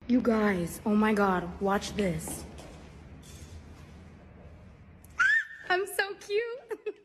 You guys, oh my God, watch this. I'm so cute.